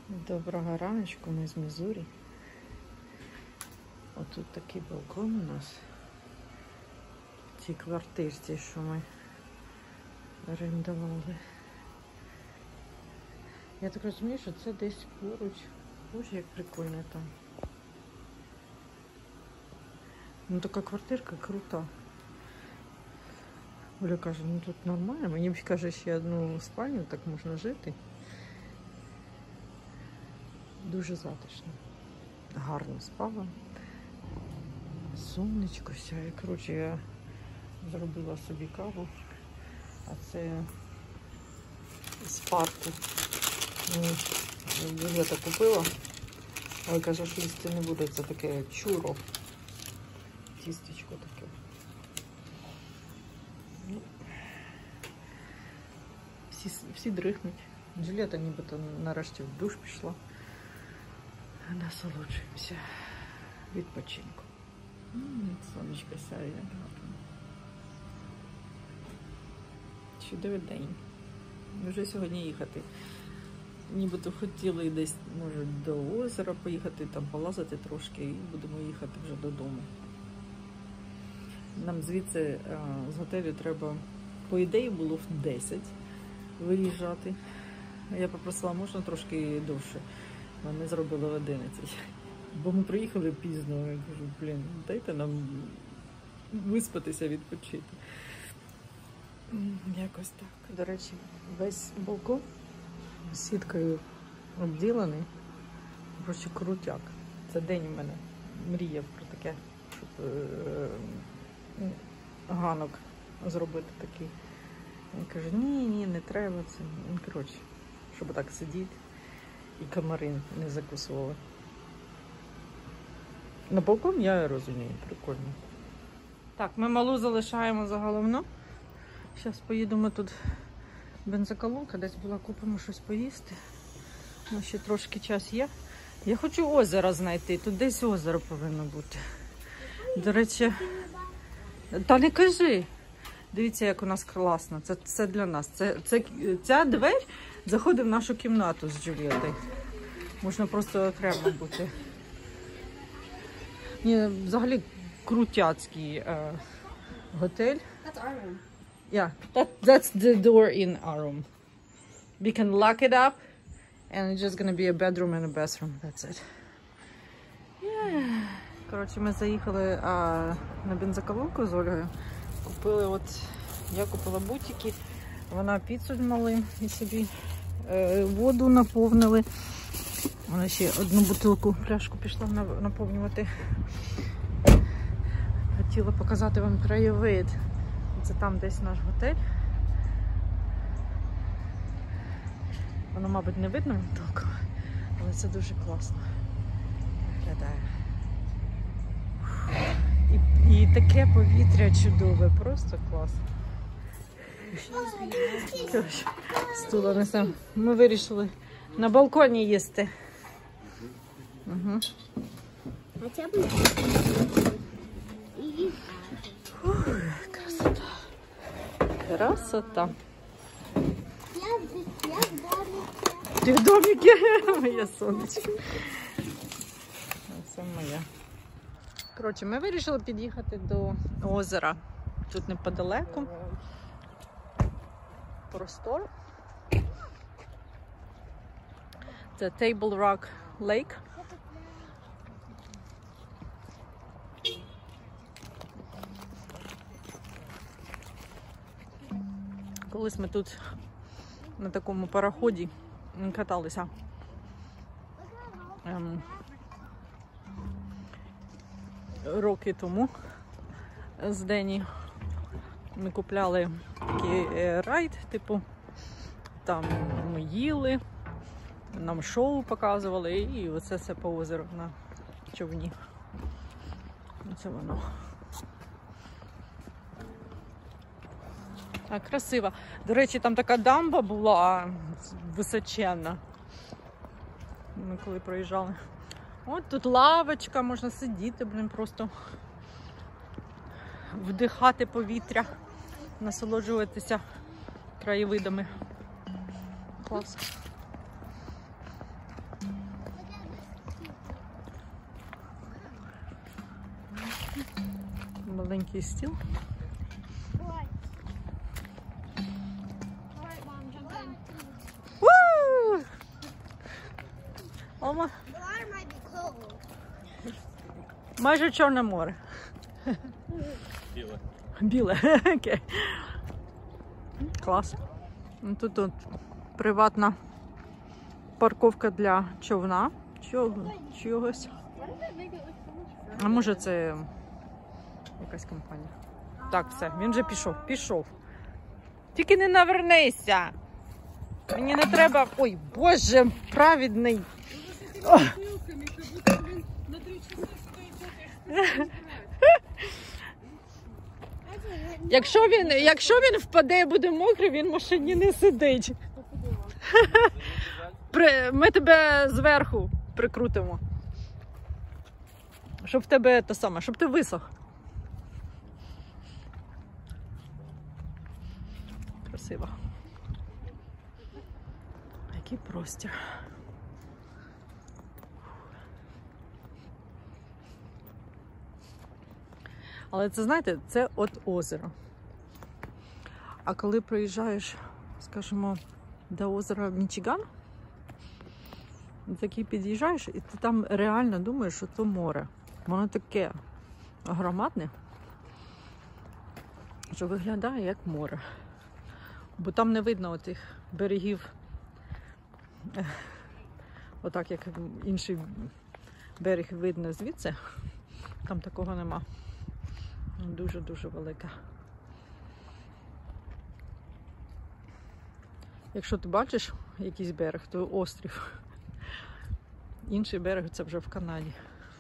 Доброго раночку, ми з Мізурі. Отут такий балкон у нас в цій квартирці, що ми орендували. Я так розумію, що це десь поруч. Боже, як прикольно там. Ну така квартирка крута. Оля каже, ну тут нормально. Мені каже, ще одну спальню так можна жити. Дуже затишно. Гарно спала. Сонечко сяє. Коротше, я зробила собі каву. А це з парку. Я так купила. Але каже, що їсти не буде. Це таке чуро. Тістечко таке. Ну, всі дрихнуть. Джулієта нібито нарешті в душ пішла. Насолоджуємося відпочинку. Сонечко сяє. Чудовий день. Вже сьогодні їхати. Нібито хотіли десь, може, до озера поїхати, там полазити трошки і будемо їхати вже додому. Нам звідси з готелю треба, по ідеї, було в 10 виїжджати. Я попросила, можна трошки довше. Вони зробили в 11. Бо ми приїхали пізно. Я кажу, блін, дайте нам виспатися, відпочити. Якось так. До речі, весь балкон сіткою обділений. Коротше, крутяк. Це день у мене мріяв про таке, щоб ганок зробити такий. Він каже, ні, не треба це. Коротше, щоб так сидіти і комари не закусували. На балкон я розумію, прикольно. Так, ми малу залишаємо за головну. Зараз поїдемо тут бензоколонка, десь була, купимо щось поїсти. Ну, ще трошки час є. Я хочу озеро знайти, тут десь озеро повинно бути. До речі, та не кажи. Дивіться, як у нас класно. Це для нас. Ця двері заходить в нашу кімнату з Джулієтою. Можна просто окремо бути. Ні, взагалі крутяцький готель. That's our room. Yeah, that's the door in our room. We can lock it up and it's just gonna be a bedroom and a bathroom. That's it. Yeah. Коротше, ми заїхали на бензоколонку з Ольгою. Купили я купила бутики, вона піцу з малим і собі воду наповнили. Вона ще одну бутилку, пляшку пішла наповнювати. Хотіла показати вам краєвид. Це там десь наш готель. Воно, мабуть, не видно толком, але це дуже класно виглядає. І таке повітря чудове, просто клас. Стула несемо. Ми вирішили на балконі їсти. Угу. Красота. Красота. Ти в доміки? Моє сонечко. Це моя. Коротше, ми вирішили під'їхати до озера. Тут неподалеку. Простор. Це Table Rock Lake. Колись ми тут на такому пароході каталися. Роки тому з Дені ми купляли такий райд, типу, там ми їли, нам шоу показували і оце все по озеру на човні. Це воно. Так, красиво. До речі, там така дамба була височенна. Ми коли проїжджали. От тут лавочка, можна сидіти, просто вдихати повітря, насолоджуватися краєвидами. Клас. Маленький стіл. Woo! Almost. Майже Чорне море. Біле. Біле. Окей. Клас. Тут приватна парковка для човна. Чогось. А може це якась компанія. Так, все, він вже пішов. Тільки не навернися. Мені не треба... Ой, Боже, праведний. Якщо він впаде і буде мокрий, він в машині не сидить. Ми тебе зверху прикрутимо. Щоб в тебе те саме, щоб ти висох. Красиво. Який простір. Але це, знаєте, це от озеро. А коли приїжджаєш, скажімо, до озера Мічиган, такий під'їжджаєш, і ти там реально думаєш, що це море. Воно таке громадне, що виглядає як море. Бо там не видно отих берегів, отак як інший берег видно звідси. Там такого нема. Дуже-дуже велика. Якщо ти бачиш якийсь берег, то острів. Інший берег це вже в Канаді.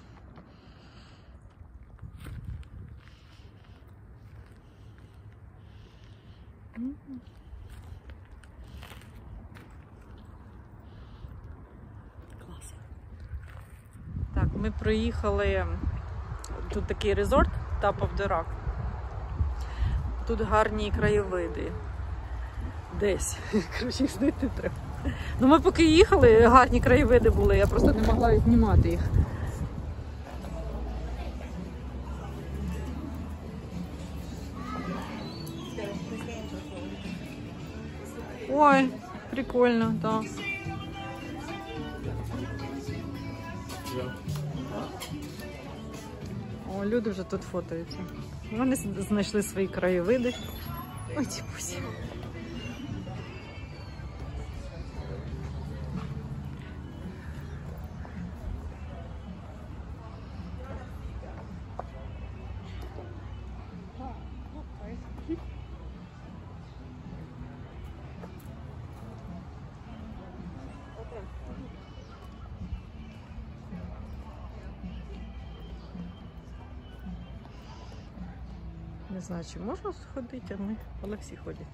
Клас. Так, ми проїхали. Тут такий резорт Top of the Rock. Тут гарні краєвиди. Десь. Коротше, їх знайти треба. Ну ми поки їхали, гарні краєвиди були, я просто не могла знімати їх. Ой, прикольно, так. О, люди вже тут фотаються. Вони знайшли свої краєвиди. Ой, тіпусь. Не знаю, чи можна сходити, але всі ходять.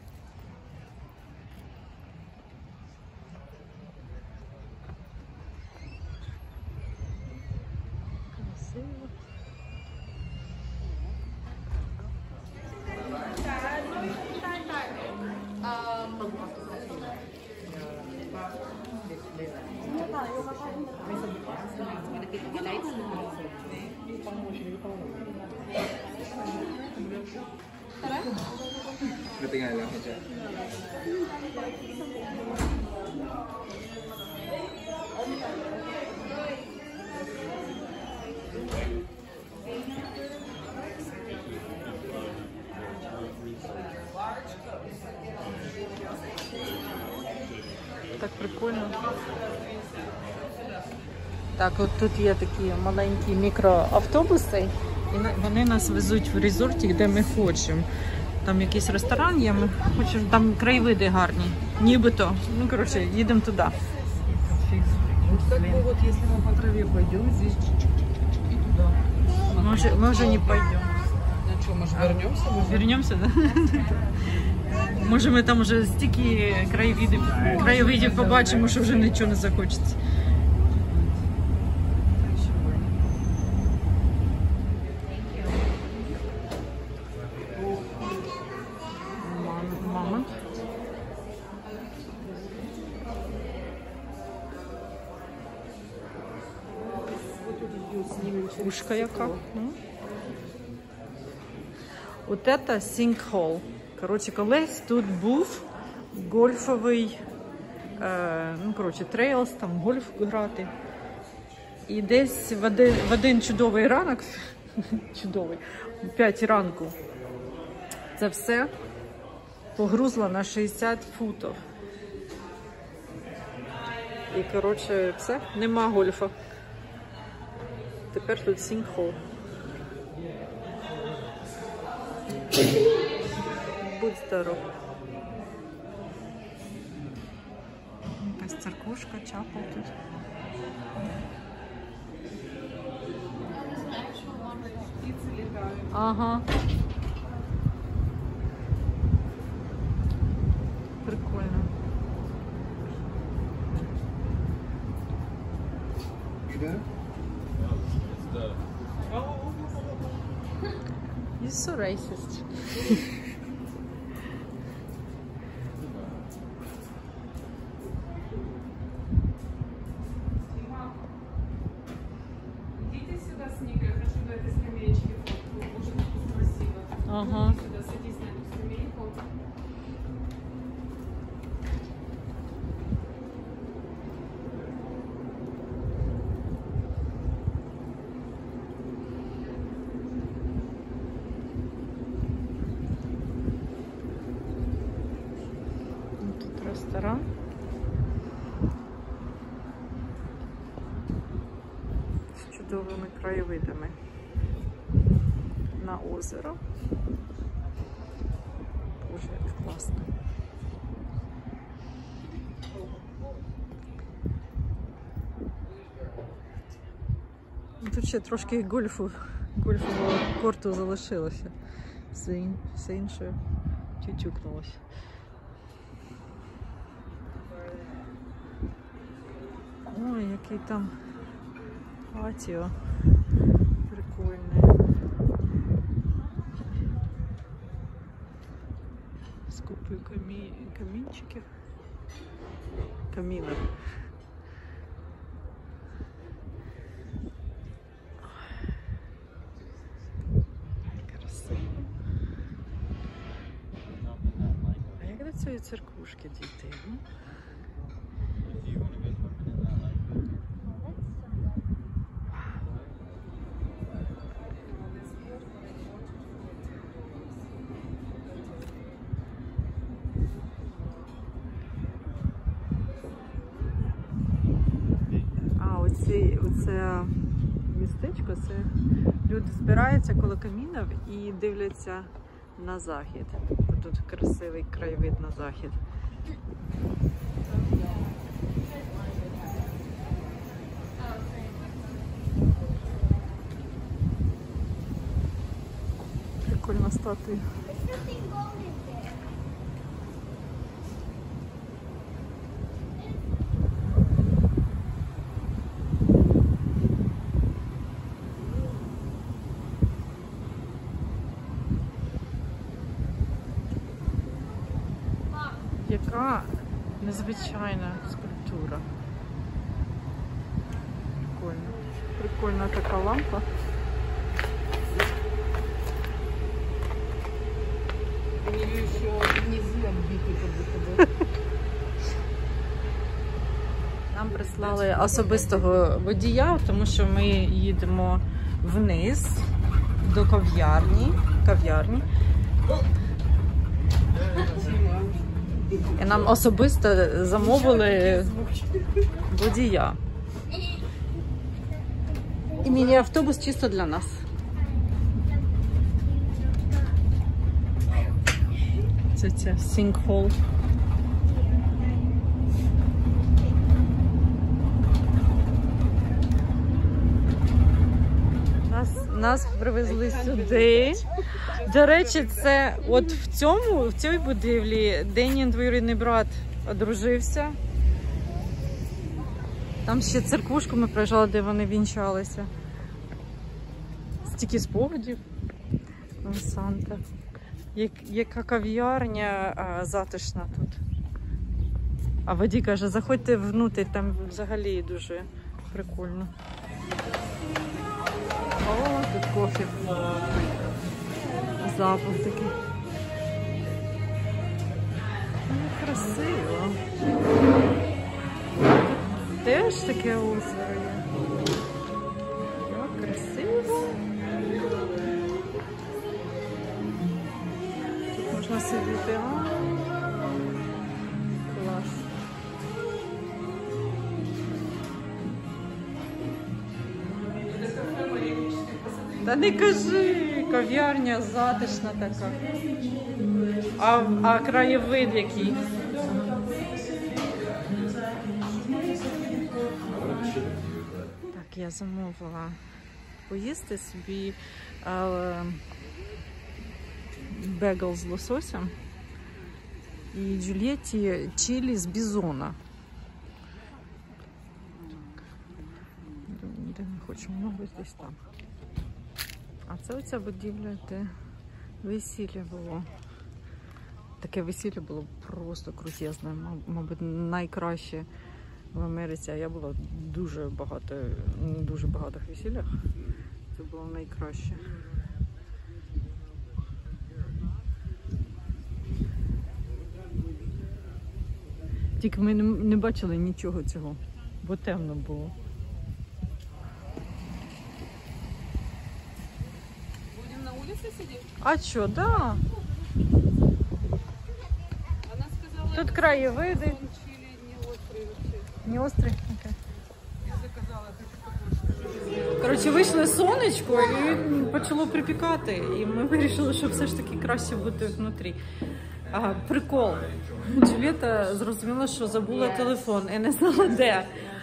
Красиво. Ketinggalan aja. Так прикольно. Так, от тут є такі маленькі мікроавтобуси, і вони нас везуть в резорті, де ми хочемо. Там якийсь ресторан є, ми хочемо, там краєвиди гарні, нібито. Ну, коротше, їдемо туди. Так вот, если мы по траве пойдем, здесь и туда. Мы уже не пойдем. Ну что, может вернемся? Вернемся, да? Може ми там вже стільки краєвидів побачимо, що вже нічого не захочеться. Мама. видео снимем через Ушка яка. стекло. От це sinkhole. Коротше, колись тут був гольфовий, трейлс, там гольф грати. І десь в один чудовий ранок, чудовий, о 5 ранку, це все погрузло на 60 футів. І, коротше, все, нема гольфа. Тепер тут sinkhole. Будь здоров. Якась церквушка, чапел тут. Птицы летают. Ага. Прикольно. You're so racist. Идите сюда, Снега, я хочу на этой скамеечке фотку. Очень красиво. Ага. Иди сюда, садись на эту скамейку. Тут ресторан. З чудовими краєвидами на озеро. Боже, як класно. Тут ще трошки гольфового корту залишилося. Все інше тютюкнулося. Ой, який там патіо прикольне. З купою камінчиків. Камінок. Красиво. А як до цієї церквушки дійти? Оце містечко, це люди збираються коло камінів і дивляться на захід. Тут красивий краєвид на захід. Прикольна статуя. Яка незвичайна скульптура. Прикольно. Прикольна така лампа. У нее еще внизу оббитый как будто бы. Нам прислали особистого водія, тому що ми їдемо вниз до кав'ярні. І нам особисто замовили водія. І міні-автобус чисто для нас. Це sinkhole. Нас привезли сюди. До речі, це от в цій будівлі Денін двоюрідний брат одружився. Там ще церквушку ми проїжджали, де вони вінчалися. Стільки спогадів. Санта. Яка кав'ярня затишна тут. А водій каже, заходьте внутрі, там взагалі дуже прикольно. О, тут кофе. Запах такий. Ну, красиво. Теж таке озеро є. Як красиво. Тут можна сидіти. О, клас. Та не кажи, кав'ярня затишна така. А краєвид який? Так, я замовила поїсти собі бегл з лососем і Джульєтті чилі з бізона. Де ми хочемо, мабуть, десь там. А це оця будівля, де весілля було. Таке весілля було просто крутезне, мабуть, найкраще в Америці. А я була дуже багатих весіллях. Це було найкраще. Тільки ми не бачили нічого цього, бо темно було. Будем на улице сидеть? А що, да. Она сказала, Тут краєвиди. он чили не острый вообще. Не острий? Окей. Я заказала, хочу. Коротше, вийшло сонечко і почало припікати. І ми вирішили, що все ж таки краще бути внутрі. Прикол. Джульєта зрозуміла, що забула телефон і не знала де.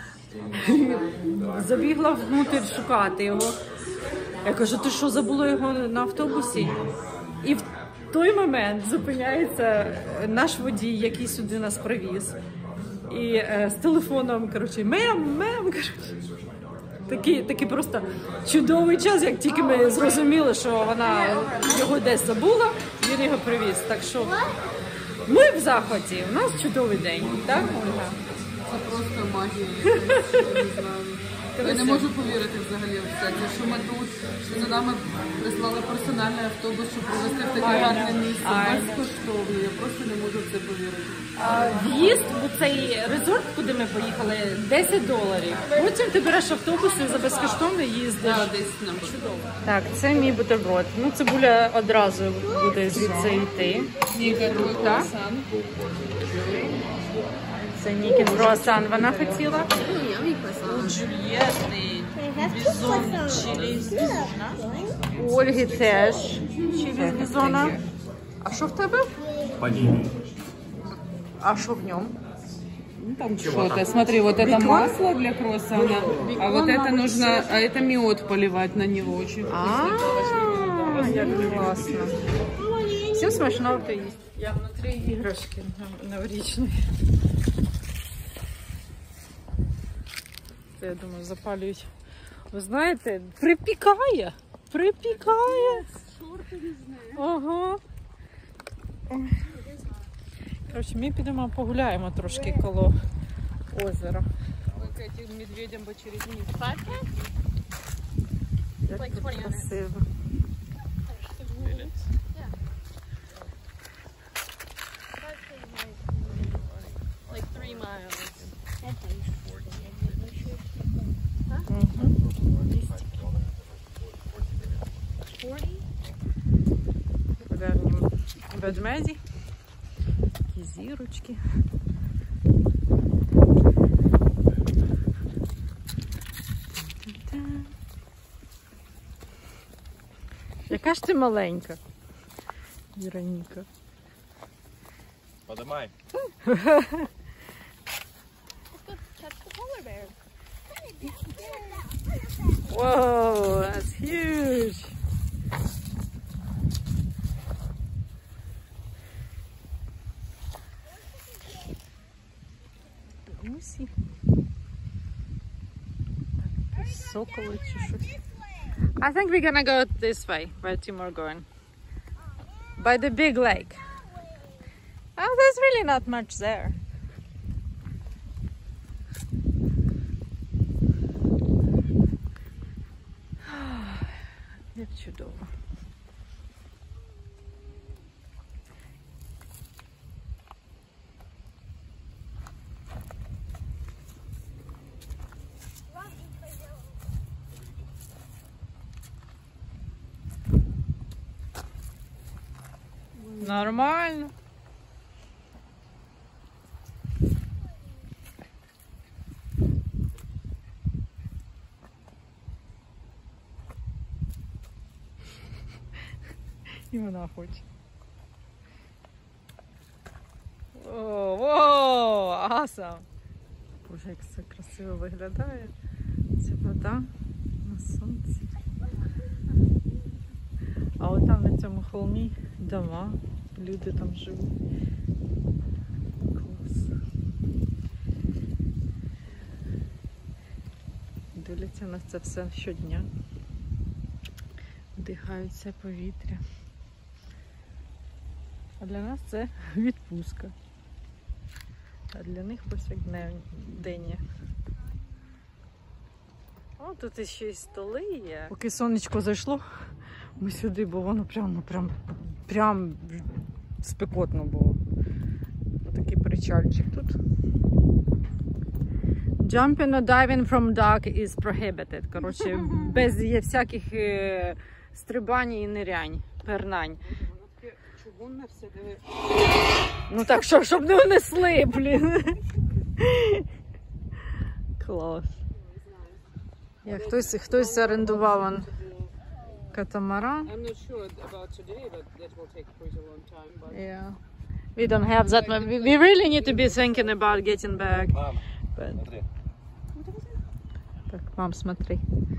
Забігла внутрі шукати його. Я кажу, ти що, забула його на автобусі? І в той момент зупиняється наш водій, який сюди нас привіз. І з телефоном, коротше, мем, коротше. Такий просто чудовий час, як тільки ми зрозуміли, що вона його десь забула, він його привіз. Так що ми в захваті, у нас чудовий день, так, Ольга? Це просто магія. Я не знаю. Я не можу повірити взагалі в це, що ми тут, що за нами прислали персональний автобус, щоб привезти в таке гарне місце, безкоштовно. Я просто не можу в це повірити. В'їзд у цей резорт, куди ми поїхали, $10. Потім ти береш автобус і за безкоштовно їздиш. Так, десь нам чудово. Так, це мій бутерброд. Ну, цибуля одразу буде звідси йти. Ніка, твій круасан. Це Нікін круасан. Вона хотіла. Yummy croissant. Джульєтти, бізон, чилі з бізона. У Ольги теж чилі з бізона. А що в тебе? Панини. А що в ньому? Ну, там что-то. Смотри, вот это масло для круассана, а вот это нужно, а это мед поливать на него. Очень вкусно. Як класно. Всім смачного, хто їсть. Я внутрі іграшки новорічні. Це, я думаю, запалюють. Ви знаєте, припікає. Припікає. Ага. Коротше, ми підемо погуляємо трошки коло озера. Ой, к этим медведям бы через них. Як тут красиво. Like 3 miles. Гарні ведмеді, такі зірочки. Яка ж ти маленька, Вероніка. Подымай. Let's go catch the polar bear. Whoa, that's huge. Усі. Соколи чи щось. I think we're gonna go this way, where Timur going. By the big lake. Oh, there's really not much there. Як чудово. Нормально. І вона хоче. О, awesome! Боже, як це красиво виглядає. Ця вода на сонці. А от там на цьому холмі дома, люди там живуть. Клас. Дивляться на це все щодня. Вдихають це повітря. А для нас це відпустка. А для них повсякдення. О, тут іще й столи є. Поки сонечко зайшло, ми сюди, бо воно прям спекотно було. Отакий причальчик тут. Jumping or diving from dock is prohibited. Коротше, без всяких стрибань і нирянь, пернань. Чугунне все, диви. Ну так що, щоб не унесли, блін. Клас. Я, хтось орендував он катамаран. I'm not sure about today, but that will take quite a long time. But... Yeah. We don't have that much. We really need to be thinking about getting back. Мам, But... смотри. Так, мам, смотри.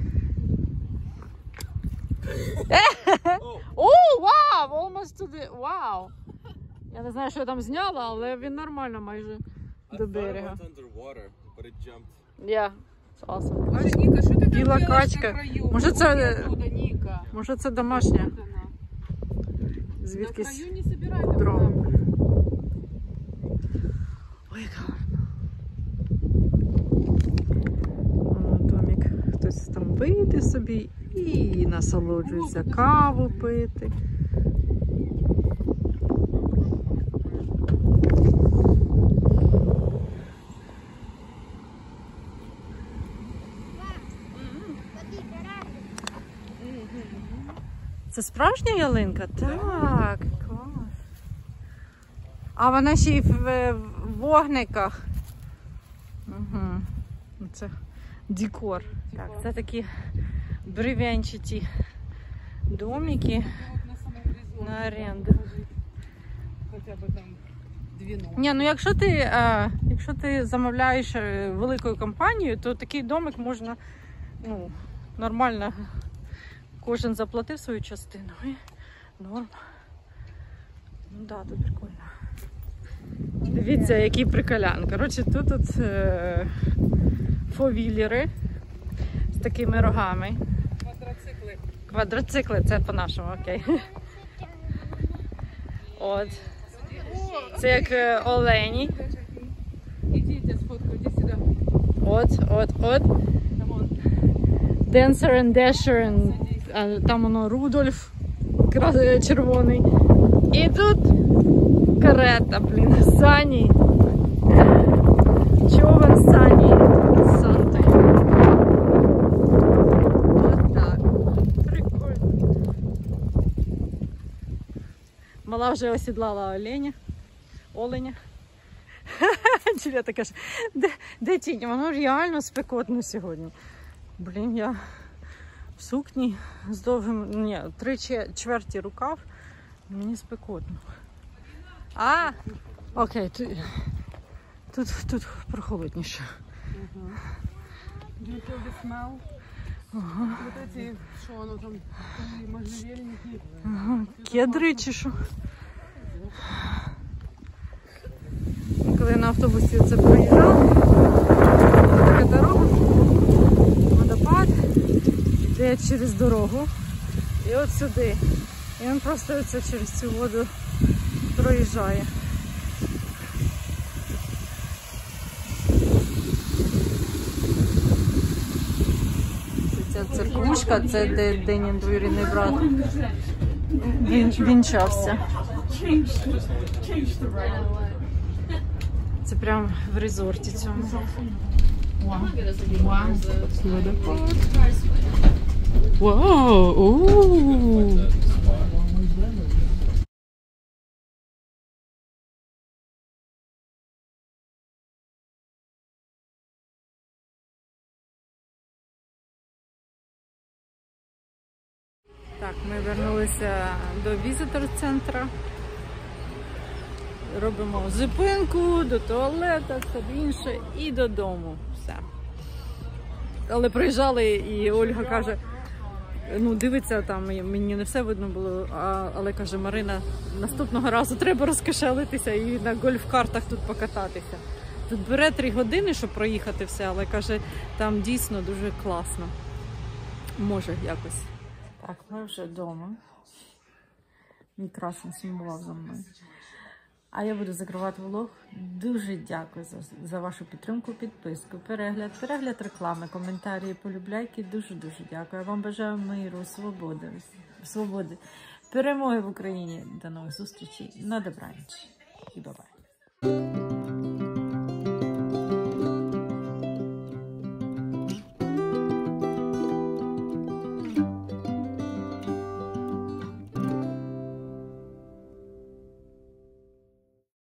О, вау! Almost to the... Вау! Я не знаю, що я там зняла, але він нормально майже до берега. I thought it went underwater, but it jumped. Yeah, it's awesome. Боже, Ніка, що ти Біла там робиш качка. на краю? Може, це- Уходи оттуда, Ніка. Може це домашня? На Звідкись краю не собирайте дрова. проблем. Ой, як гарно. Воно домик. Хтось там вийде собі і насолоджується каву пити. Це справжня ялинка? Так, клас. А вона ще й в вогниках. Угу. Це декор. Так, це такі бревенчаті домики От на самому горизонті на оренду. Хоча б там дві ноги. Ні, ну якщо ти замовляєш великою компанією, то такий домик можна, ну, нормально. Кожен заплатив свою частину і норм. Ну да, тут прикольно. Дивіться, який приколян. Коротше, тут фовілери з такими рогами. Квадроцикли. Квадроцикли, це по-нашому, окей. От. Це як олені. Ідіть, я сфоткаю, іди сюди. От. Там он. Dancer and Dasher, and, там воно Рудольф червоний. І тут карета, блін, сані. Човен сані з Сантою. Ось так. Прикольно. Мала вже осідлала оленя. Джуліата каже, де тінь? Воно реально спекотно сьогодні. Блін, я в сукні з довгим, ні, 3/4 рукав, мені спекотно. Окей, тут прохолодніше. Do you feel the smell? Ага. Вот эти, що воно там, можжевельники. Ага. Кедри чи що? Коли я на автобусі це проїжджала, така дорога, водопад, йде через дорогу і от сюди. І він просто оце через цю воду проїжджає. Ця церквушка, це де Дені двоюрідний брат вінчався. Це прям в резорті цьому. Вау! Так, ми вернулися до візитор-центру. Робимо зупинку, до туалету, все інше і додому. Все. Але приїжджали і Ольга каже, ну дивиться там, мені не все видно було, але каже, Марина, наступного разу треба розкошелитися і на гольф-картах тут покататися. Тут бере 3 години, щоб проїхати все, але каже, там дійсно дуже класно. Може якось. Так, ми вже вдома. Мій красний сумував за мною. А я буду закривати влог. Дуже дякую за вашу підтримку, підписку, перегляд реклами, коментарі, полюбляйки. Дуже-дуже дякую. Я вам бажаю миру, свободи, перемоги в Україні. До нових зустрічей. На добраніч. І бай-бай.